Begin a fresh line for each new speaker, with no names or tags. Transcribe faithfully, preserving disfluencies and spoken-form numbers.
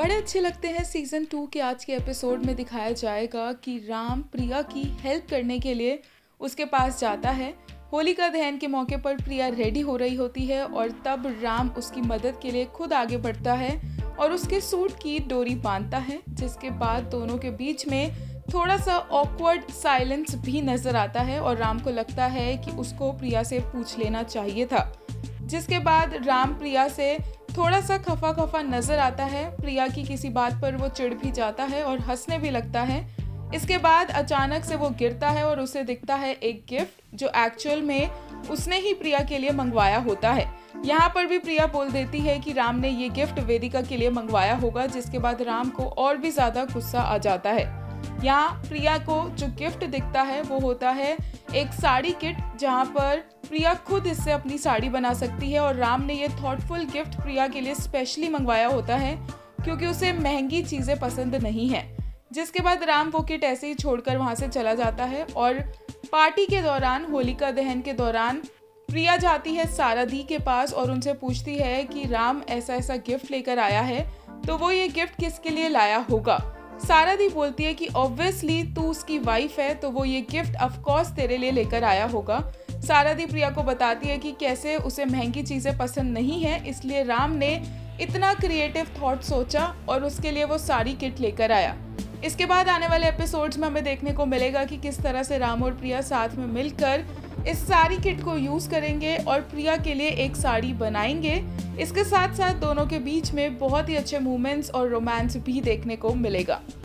बड़े अच्छे लगते हैं। सीज़न टू के आज के एपिसोड में दिखाया जाएगा कि राम प्रिया की हेल्प करने के लिए उसके पास जाता है। होलिका दहन के मौके पर प्रिया रेडी हो रही होती है और तब राम उसकी मदद के लिए खुद आगे बढ़ता है और उसके सूट की डोरी बांधता है, जिसके बाद दोनों के बीच में थोड़ा सा ऑकवर्ड साइलेंस भी नजर आता है और राम को लगता है कि उसको प्रिया से पूछ लेना चाहिए था। जिसके बाद राम प्रिया से थोड़ा सा खफा खफा नजर आता है। प्रिया की किसी बात पर वो चिढ़ भी जाता है और हंसने भी लगता है। इसके बाद अचानक से वो गिरता है और उसे दिखता है एक गिफ्ट जो एक्चुअल में उसने ही प्रिया के लिए मंगवाया होता है। यहाँ पर भी प्रिया बोल देती है कि राम ने ये गिफ्ट वेदिका के लिए मंगवाया होगा, जिसके बाद राम को और भी ज्यादा गुस्सा आ जाता है। यहाँ प्रिया को जो गिफ्ट दिखता है वो होता है एक साड़ी किट, जहाँ पर प्रिया खुद इससे अपनी साड़ी बना सकती है और राम ने ये थॉटफुल गिफ्ट प्रिया के लिए स्पेशली मंगवाया होता है क्योंकि उसे महंगी चीज़ें पसंद नहीं है। जिसके बाद राम वो किट ऐसे ही छोड़कर वहाँ से चला जाता है और पार्टी के दौरान, होलिका दहन के दौरान प्रिया जाती है सारादी के पास और उनसे पूछती है कि राम ऐसा ऐसा गिफ्ट लेकर आया है, तो वो ये गिफ्ट किसके लिए लाया होगा। सारादी बोलती है कि ऑब्वियसली तू उसकी वाइफ है, तो वो ये गिफ्ट ऑफकोर्स तेरे लिए लेकर आया होगा। सारादी प्रिया को बताती है कि कैसे उसे महंगी चीज़ें पसंद नहीं है, इसलिए राम ने इतना क्रिएटिव थॉट सोचा और उसके लिए वो सारी किट लेकर आया। इसके बाद आने वाले एपिसोड्स में हमें देखने को मिलेगा कि किस तरह से राम और प्रिया साथ में मिलकर इस सारी किट को यूज़ करेंगे और प्रिया के लिए एक साड़ी बनाएंगे। इसके साथ साथ दोनों के बीच में बहुत ही अच्छे मूवमेंट्स और रोमांस भी देखने को मिलेगा।